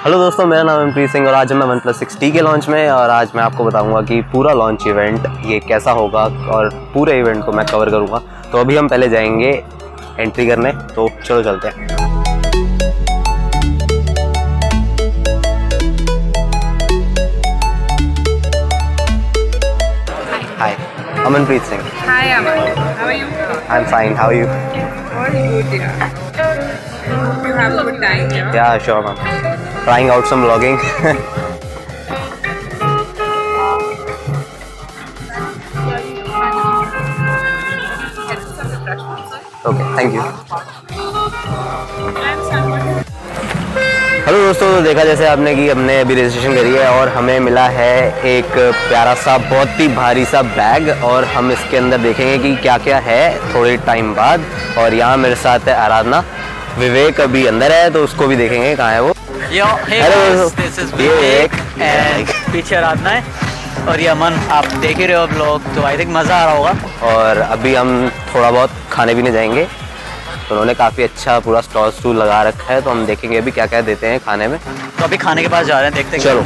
Hello दोस्तों, मेरा नाम अमनप्रीत सिंह और आज मैं OnePlus 6T के लॉन्च में और आज मैं आपको बताऊंगा कि पूरा लॉन्च इवेंट ये कैसा होगा और पूरे इवेंट को मैं कवर करूंगा। तो अभी हम पहले जाएंगे एंट्री करने, तो चलो चलते हैं। Hi, Amanpreet Singh. Hi Aman, how are you? I'm fine. How are you? All good, yeah. Hope you have a good time, yeah? Yeah, sure, ma'am. Trying out some vlogging. Okay, thank you. Hello दोस्तों, तो देखा जैसे आपने कि हमने अभी registration करी है और हमें मिला है एक प्यारा सा बहुत ही भारी सा बैग और हम इसके अंदर देखेंगे कि क्या क्या है थोड़े टाइम बाद। और यहाँ मेरे साथ है आराधना, विवेक अभी अंदर है तो उसको भी देखेंगे कहाँ है वो। Hello, this is Vivek and पीछे आराधना है और ये अमन। आप देख ही रहे हो ब्लॉग, तो आई थिंक मज़ा आ रहा होगा। और अभी हम थोड़ा बहुत खाने पीने जाएंगे, तो उन्होंने काफ़ी अच्छा पूरा स्टॉल लगा रखा है, तो हम देखेंगे अभी क्या क्या देते हैं खाने में। तो अभी खाने के पास जा रहे हैं, देखते हैं। चलो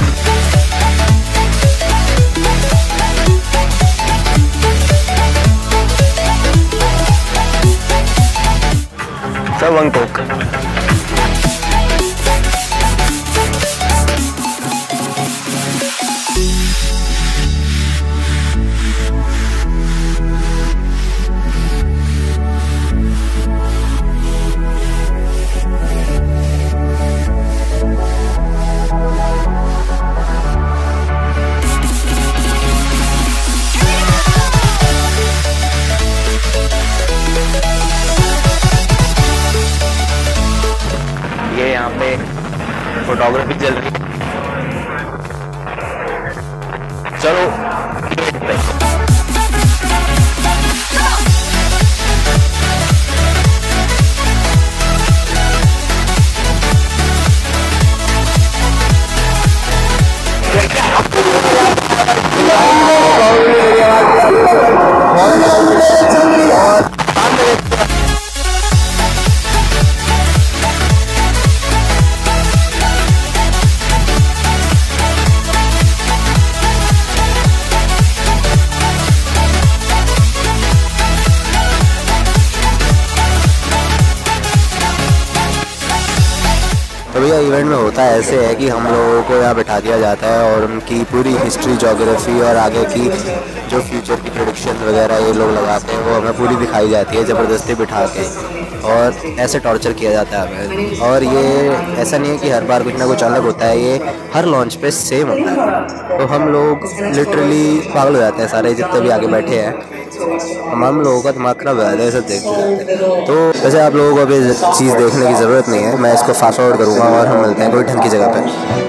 सर, वन कोक। ये यहाँ पे फोटोग्राफी चल रही है। चलो तो भैया इवेंट में होता है ऐसे है कि हम लोगों को यहाँ बिठा दिया जाता है और उनकी पूरी हिस्ट्री, ज्योग्राफी और आगे की जो फ्यूचर की प्रेडिक्शन वगैरह ये लोग लगाते हैं वो हमें पूरी दिखाई जाती है ज़बरदस्ती बिठा के, और ऐसे टॉर्चर किया जाता है हमें। और ये ऐसा नहीं है कि हर बार कुछ ना कुछ अलग होता है, ये हर लॉन्च पे सेम होता है। तो हम लोग लिटरली पागल हो जाते हैं, सारे जितने भी आगे बैठे हैं। हम लोगों का दिमाग खराब हो जाता है सब देखते हैं। तो वैसे आप लोगों को अभी चीज़ देखने की ज़रूरत नहीं है, मैं इसको फास्ट फॉरवर्ड करूँगा और हम मिलते हैं कोई ढंग की जगह पर।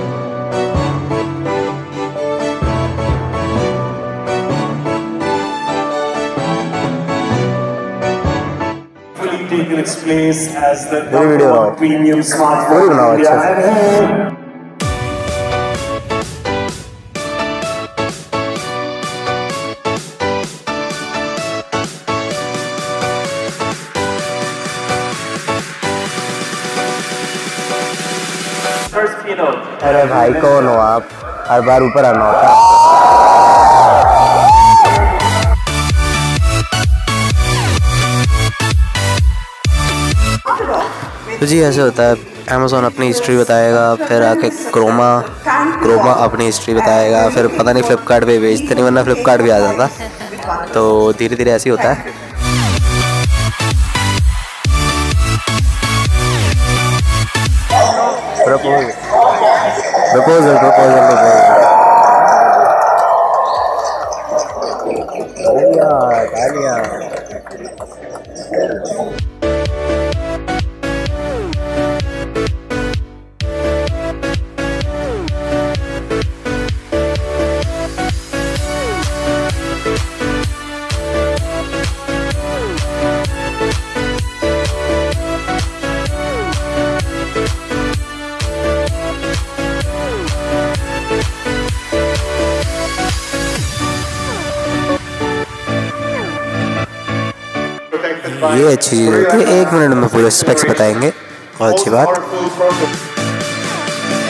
taken its place as the video #1 premium smartphone in India. First keynote. अरे भाई कौन हो आप? हर बार ऊपर आना होता है। तो जी ऐसे होता है, अमेज़ॉन अपनी हिस्ट्री बताएगा, फिर आके क्रोमा अपनी हिस्ट्री बताएगा, फिर पता नहीं फ्लिपकार्ट पे बेचते नहीं, वरना फ्लिपकार्ट भी आ जाता। तो धीरे धीरे ऐसे ही होता है। प्रपोजल ये अच्छी चीज़ होती है। 1 मिनट में पूरे स्पेक्स बताएंगे, बहुत अच्छी बात।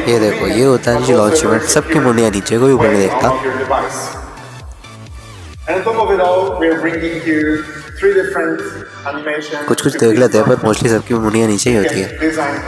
ये देखो, ये होता है जी लॉन्च इवेंट, सबकी मुंडियाँ नीचे, कोई ऊपर नहीं देखता। कुछ कुछ देख लेते हैं पर मोस्टली सबकी मुंडियाँ नीचे ही होती है।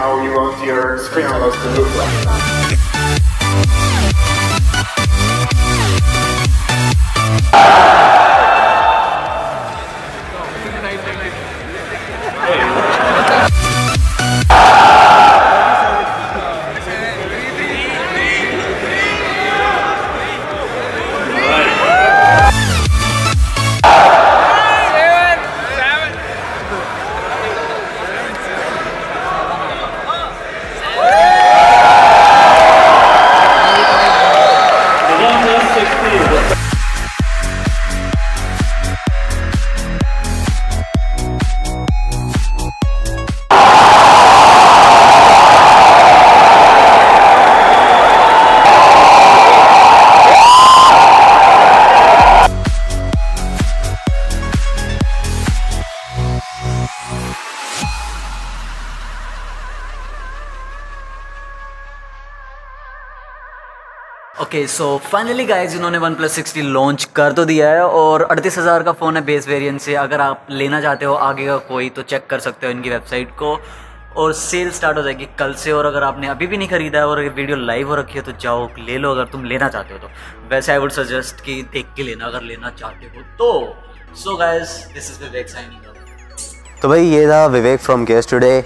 ओके सो फाइनली गाइज इन्होंने OnePlus 60 लॉन्च कर तो दिया है और 38,000 का फ़ोन है बेस वेरिएंट से। अगर आप लेना चाहते हो आगे का कोई तो चेक कर सकते हो इनकी वेबसाइट को, और सेल स्टार्ट हो जाएगी कल से। और अगर आपने अभी भी नहीं खरीदा है और ये वीडियो लाइव हो रखी है तो जाओ ले लो अगर तुम लेना चाहते हो तो। वैसे आई वुड सजेस्ट कि देख के लेना अगर लेना चाहते हो तो। So guys this is Vivek signing off. तो भाई ये था विवेक फ्रॉम केस टुडे,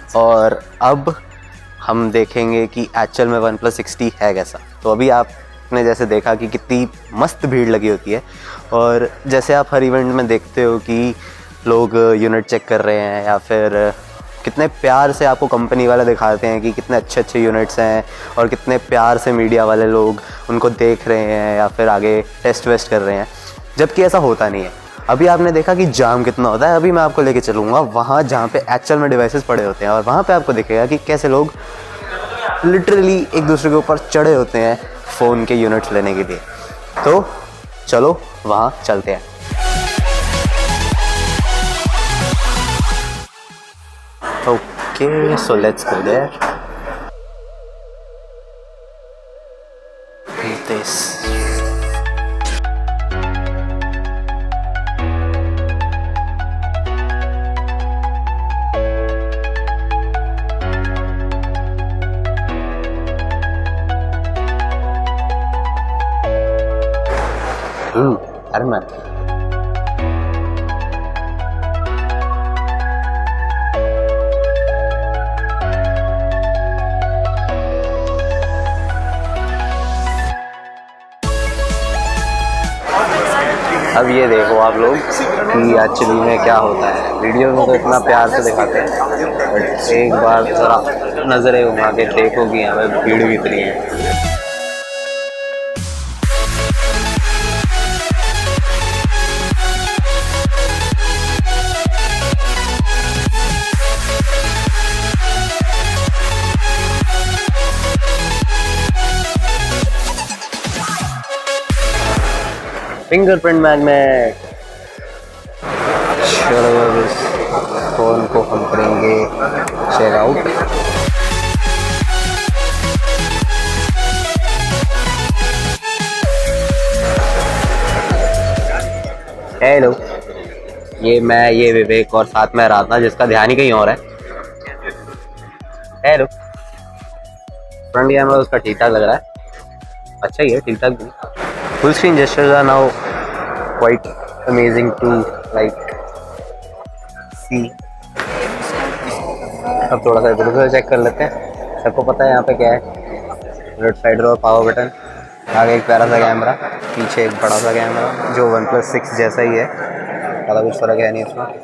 और अब हम देखेंगे कि एक्चुअल में OnePlus 60 है कैसा। तो अभी आपने जैसे देखा कि कितनी मस्त भीड़ लगी होती है, और जैसे आप हर इवेंट में देखते हो कि लोग यूनिट चेक कर रहे हैं, या फिर कितने प्यार से आपको कंपनी वाले दिखाते हैं कि कितने अच्छे अच्छे यूनिट्स हैं, और कितने प्यार से मीडिया वाले लोग उनको देख रहे हैं या फिर आगे टेस्ट वेस्ट कर रहे हैं, जबकि ऐसा होता नहीं है। अभी आपने देखा कि जाम कितना होता है। अभी मैं आपको लेके चलूँगा वहाँ जहाँ पे एक्चुअल में डिवाइसेस पड़े होते हैं, और वहाँ पे आपको दिखेगा कि कैसे लोग लिटरली एक दूसरे के ऊपर चढ़े होते हैं फ़ोन के यूनिट्स लेने के लिए। तो चलो वहाँ चलते हैं। Okay so let's go there. This Armaan अब ये देखो आप लोग कि एक्चुअली में क्या होता है। वीडियो में तो इतना प्यार से दिखाते हैं, बट एक बार थोड़ा नज़रें घुमा के देखो कि यहाँ पे भीड़ कितनी है। Fingerprint magnet. चलो अब इस फ़ोन को हम करेंगे चेक आउट। हेलो, ये विवेक और साथ में राधा जिसका ध्यान ही कहीं और है। हेलो, फ्रंट कैमरा उसका ठीक ठाक लग रहा है, अच्छा ही है, ठीक ठाक भी। Full screen gestures are now quite amazing to like see। अब थोड़ा सा इधर उधर चेक कर लेते हैं। सबको पता है यहाँ पे क्या है, लेफ्ट साइड और पावर बटन, आगे एक प्यारा सा कैमरा, पीछे एक बड़ा सा कैमरा जो OnePlus 6 जैसा ही है, ज़्यादा कुछ फर्क है नहीं इसमें।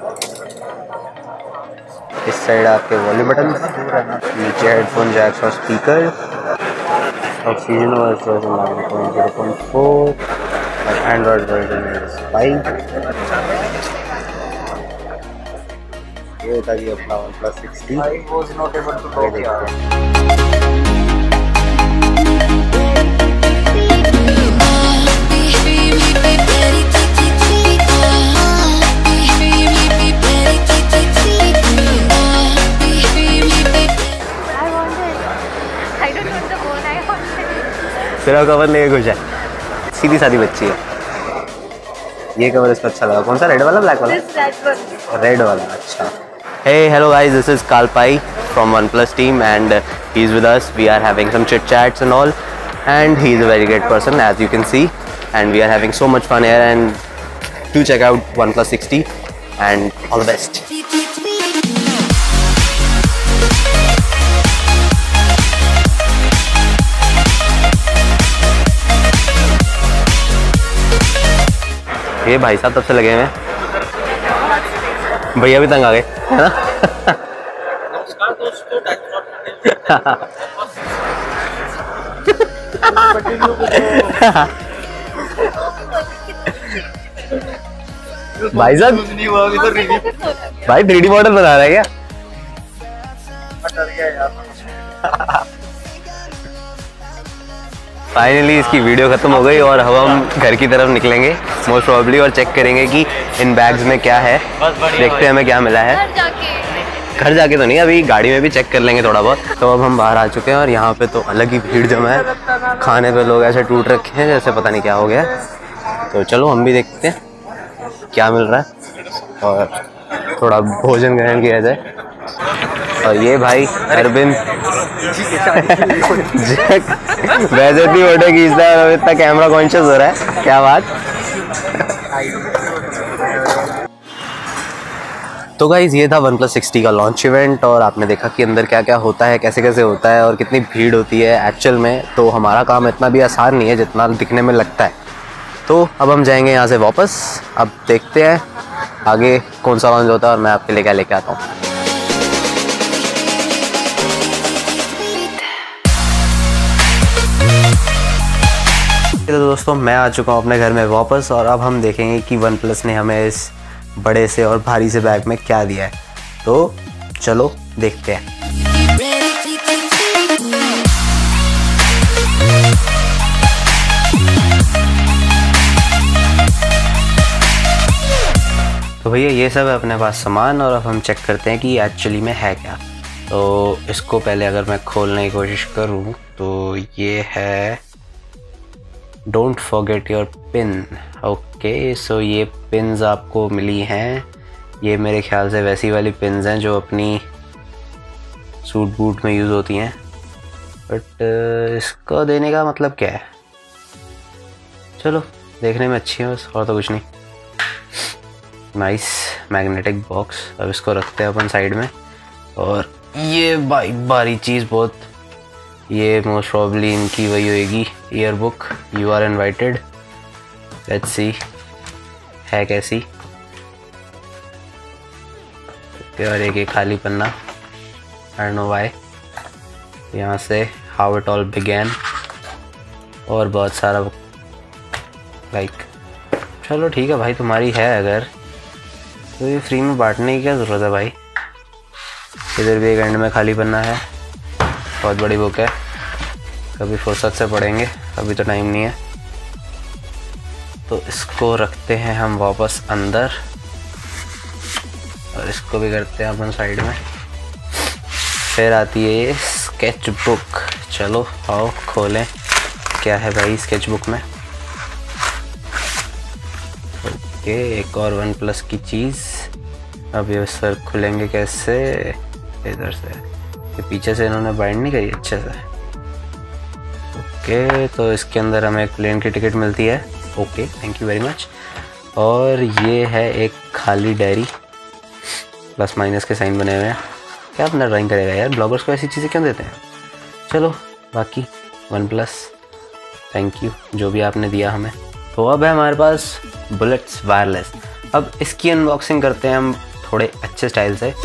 इस साइड आपके वॉल्यूम बटन, नीचे हेडफोन जैक्स और स्पीकर, ऑक्सीजन वर्जन 9.0.4 और एंड्रॉयड वर्जन 5। ये था जी अपना OnePlus 60। I don't know. मेरा कवर लेके खुश है, सीधी सादी बच्ची है। ये कवर इसको अच्छा लगा। कौन सा, रेड वाला ब्लैक वाला? रेड वाला, अच्छा। Hey, hello guys, this is Kalpai from OnePlus team and he's with us. We are having some chit chats and all, and he's a very great person as you can see, and we are having so much fun here. And do check out OnePlus 60 and all the best. ये भाई साहब तब से लगे हुए हैं, भैया भी तंग आ गए, है ना? भाई साहब, भाई 3D मॉडल बना रहा है क्या? फाइनली इसकी वीडियो खत्म हो गई और अब हम घर की तरफ निकलेंगे मोस्ट प्रोबेबली, और चेक करेंगे कि इन बैग्स में क्या है। देखते हैं हमें क्या मिला है। घर जाके तो नहीं, अभी गाड़ी में भी चेक कर लेंगे थोड़ा बहुत। तो अब हम बाहर आ चुके हैं और यहाँ पे तो अलग ही भीड़ जमा है। खाने पे लोग ऐसे टूट रखे हैं जैसे पता नहीं क्या हो गया। तो चलो हम भी देखते हैं क्या मिल रहा है और थोड़ा भोजन ग्रहण किया जाए। और ये भाई अरविंद वैसे इतनी फोटो खींचता है और इतना कैमरा कॉन्शियस हो रहा है, क्या बात। तो गाइज ये था OnePlus 60 का लॉन्च इवेंट और आपने देखा कि अंदर क्या क्या होता है, कैसे कैसे होता है और कितनी भीड़ होती है एक्चुअल में। तो हमारा काम इतना भी आसान नहीं है जितना दिखने में लगता है। तो अब हम जाएंगे यहाँ से वापस। अब देखते हैं आगे कौन सा लॉन्च होता है और मैं आपके लिए क्या लेके आता हूँ। तो दोस्तों मैं आ चुका हूँ अपने घर में वापस और अब हम देखेंगे कि OnePlus ने हमें इस बड़े से और भारी से बैग में क्या दिया है। तो चलो देखते हैं। तो भैया ये सब है अपने पास सामान और अब हम चेक करते हैं कि एक्चुअली में है क्या। तो इसको पहले अगर मैं खोलने की कोशिश करूँ तो ये है don't forget your pin. Okay, so ये पिन्स आपको मिली हैं। ये मेरे ख्याल से वैसी वाली पिन्स हैं जो अपनी सूट बूट में यूज़ होती हैं। बट इसको देने का मतलब क्या है? चलो देखने में अच्छी है बस, और तो कुछ नहीं। Nice magnetic box. अब इसको रखते हैं अपन साइड में। और ये भारी चीज़ बहुत, ये मोस्ट प्रॉब्ली इनकी वही होएगी year book. You are invited. Let's see है कैसी। और एक खाली पन्ना, आई डोंट नो व्हाई। यहाँ से हाउ इट ऑल बिगैन और बहुत सारा लाइक। चलो ठीक है भाई, तुम्हारी है अगर तो ये फ्री में बांटने की क्या ज़रूरत है भाई। इधर भी एक एंड में खाली पन्ना है। बहुत बड़ी बुक है, कभी फुर्सत से पढ़ेंगे, अभी तो टाइम नहीं है। तो इसको रखते हैं हम वापस अंदर और इसको भी करते हैं अपन साइड में। फिर आती है ये स्केच बुक। चलो आओ खोलें क्या है भाई स्केच बुक में। ओके, एक और OnePlus की चीज़। अब ये सर खुलेंगे कैसे? इधर से। ये पीछे से इन्होंने बाइंड नहीं करी अच्छे से। ओके, तो इसके अंदर हमें एक प्लेन की टिकट मिलती है। Okay, thank you very much. और ये है एक खाली डायरी, प्लस माइनस के साइन बने हुए हैं। क्या अपना ड्राइंग करेगा यार, ब्लॉगर्स को ऐसी चीज़ें क्यों देते हैं। चलो बाकी OnePlus थैंक यू जो भी आपने दिया हमें। तो अब है हमारे पास बुलेट्स वायरलेस। अब इसकी अनबॉक्सिंग करते हैं हम थोड़े अच्छे स्टाइल से।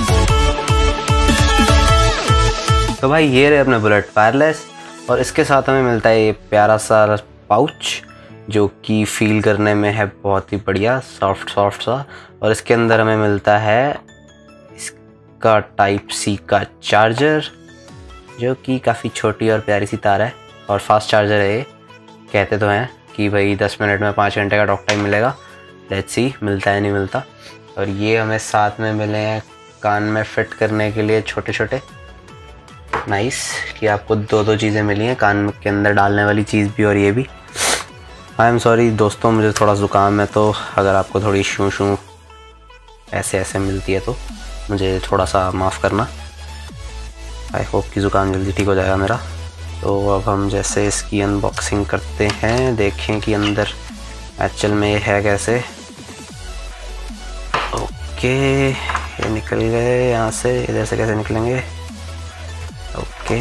तो भाई ये रहे अपने बुलेट वायरलेस और इसके साथ हमें मिलता है ये प्यारा सा पाउच जो कि फील करने में है बहुत ही बढ़िया, सॉफ्ट सा। और इसके अंदर हमें मिलता है इसका टाइप सी का चार्जर जो कि काफ़ी छोटी और प्यारी सी तार है और फास्ट चार्जर है ये। कहते तो हैं कि भाई 10 मिनट में 5 घंटे का टॉक टाइम मिलेगा। लेट्स सी मिलता है नहीं मिलता। और ये हमें साथ में मिले हैं कान में फिट करने के लिए छोटे छोटे। नाइस कि आपको दो चीज़ें मिली हैं, कान के अंदर डालने वाली चीज़ भी और ये भी। आई एम सॉरी दोस्तों, मुझे थोड़ा ज़ुकाम है, तो अगर आपको थोड़ी शू ऐसे मिलती है तो मुझे थोड़ा सा माफ़ करना। आई होप कि ज़ुकाम जल्दी ठीक हो जाएगा मेरा। तो अब हम जैसे इसकी अनबॉक्सिंग करते हैं, देखें कि अंदर एक्चुअल में ये है कैसे। ओके, ये निकल गए यहाँ से, इधर से कैसे निकलेंगे। ओके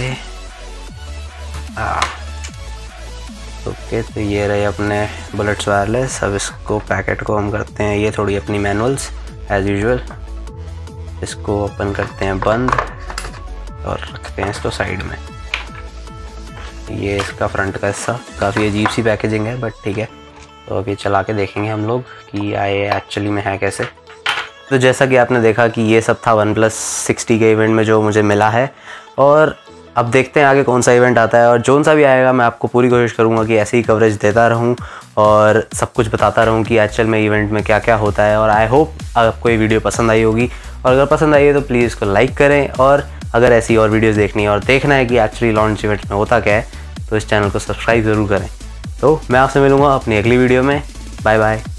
ओके, तो ये रहे अपने बुलेट्स वायरलेस। अब इसको पैकेट को हम करते हैं, ये थोड़ी अपनी मैनुअल्स एज यूजुअल, इसको ओपन करते हैं बंद और रखते हैं इसको साइड में। ये इसका फ्रंट का हिस्सा, काफ़ी अजीब सी पैकेजिंग है बट ठीक है। तो अभी चला के देखेंगे हम लोग कि आए एक्चुअली में है कैसे। तो जैसा कि आपने देखा कि ये सब था OnePlus 60 के इवेंट में जो मुझे मिला है, और अब देखते हैं आगे कौन सा इवेंट आता है। और जोन सा भी आएगा मैं आपको पूरी कोशिश करूँगा कि ऐसे ही कवरेज देता रहूँ और सब कुछ बताता रहूँ कि एक्चुअल में इवेंट में क्या क्या होता है। और आई होप आपको ये वीडियो पसंद आई होगी, और अगर पसंद आई है तो प्लीज़ इसको लाइक करें। और अगर ऐसी और वीडियोज़ देखनी है और देखना है कि एक्चुअली लॉन्च इवेंट में होता क्या है, तो इस चैनल को सब्सक्राइब ज़रूर करें। तो मैं आपसे मिलूँगा अपनी अगली वीडियो में। Bye bye.